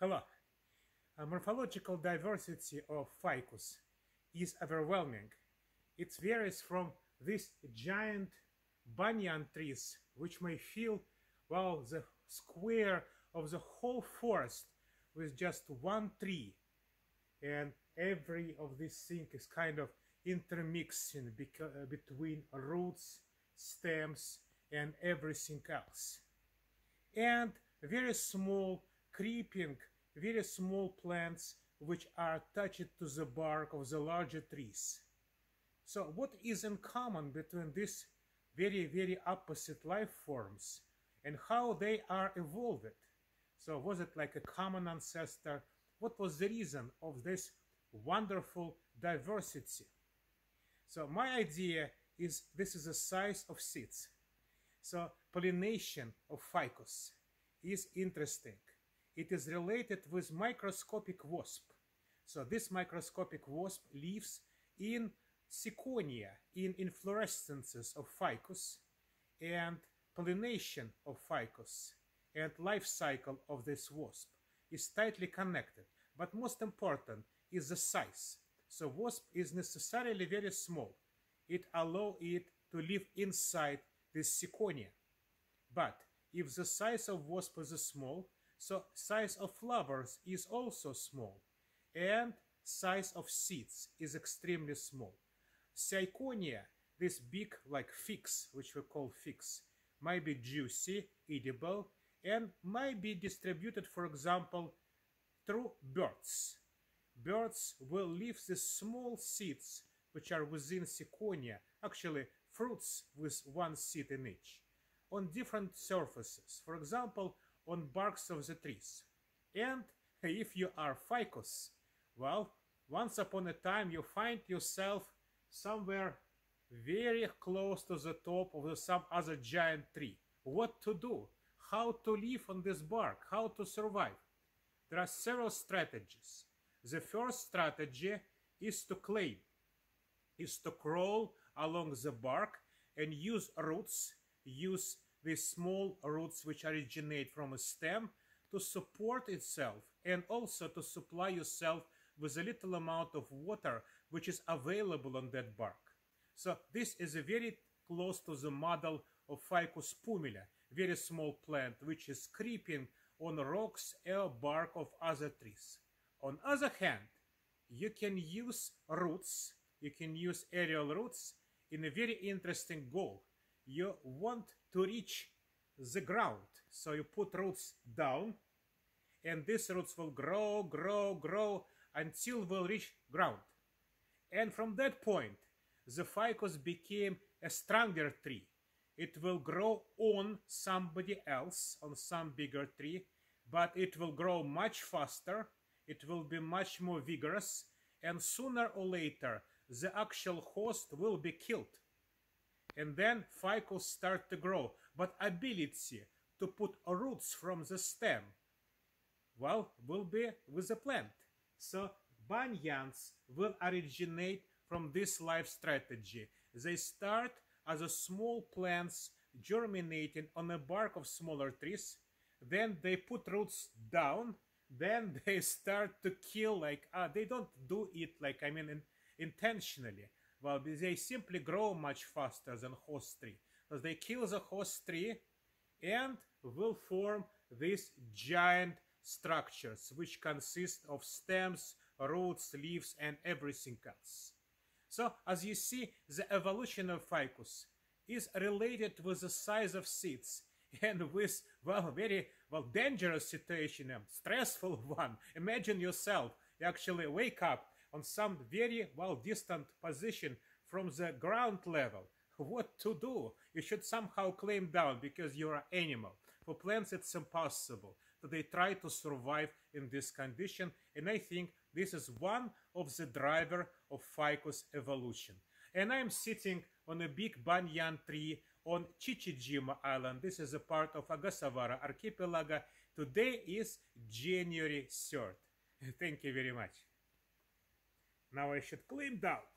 Hello. Morphological diversity of ficus is overwhelming. It varies from these giant banyan trees, which may fill, well, the square of the whole forest with just one tree, and every of these things is kind of intermixing between roots, stems, and everything else. And very small creeping, very small plants which are attached to the bark of the larger trees. So what is in common between these very opposite life forms and how they are evolved? So was it like a common ancestor? What was the reason of this wonderful diversity? So my idea is this is the size of seeds. So pollination of ficus is interesting. It is related with microscopic wasp. So this microscopic wasp lives in ciconia, in inflorescences of ficus, and pollination of ficus and life cycle of this wasp is tightly connected. But most important is the size. So wasp is necessarily very small. It allows it to live inside this ciconia. But if the size of wasp is small, so size of flowers is also small, and size of seeds is extremely small. Ciconia, this big like figs, which we call figs, might be juicy, edible, and might be distributed, for example, through birds. Birds will leave the small seeds which are within ciconia, actually fruits with one seed in each, on different surfaces, for example, on barks of the trees. And if you are ficus, well, once upon a time you find yourself somewhere very close to the top of some other giant tree. What to do? How to live on this bark? How to survive? There are several strategies. The first strategy is to climb, is to crawl along the bark and use roots, use these small roots which originate from a stem to support itself and also to supply yourself with a little amount of water which is available on that bark. So this is a very close to the model of Ficus pumila, very small plant which is creeping on rocks or bark of other trees. On other hand, you can use roots, you can use aerial roots in a very interesting goal. You want to reach the ground, so you put roots down, and these roots will grow until will reach ground. And from that point, the ficus became a stronger tree. It will grow on somebody else, on some bigger tree, but it will grow much faster, it will be much more vigorous, and sooner or later, the actual host will be killed. And then ficus start to grow, but ability to put roots from the stem, well, will be with the plant. So banyans will originate from this life strategy. They start as a small plants germinating on the bark of smaller trees. Then they put roots down. Then they start to kill, like, they don't do it like, intentionally. Well, they simply grow much faster than host tree. So they kill the host tree and will form these giant structures which consist of stems, roots, leaves, and everything else. So as you see, the evolution of ficus is related with the size of seeds and with, well, very, well, dangerous situation, a stressful one. Imagine yourself, you actually wake up on some very, well, distant position from the ground level. What to do? You should somehow climb down because you're an animal. For plants, it's impossible. So they try to survive in this condition, and I think this is one of the driver of ficus evolution. And I'm sitting on a big banyan tree on Chichijima Island. This is a part of Ogasawara Archipelago. Today is January 3rd. Thank you very much. Now I should climb down.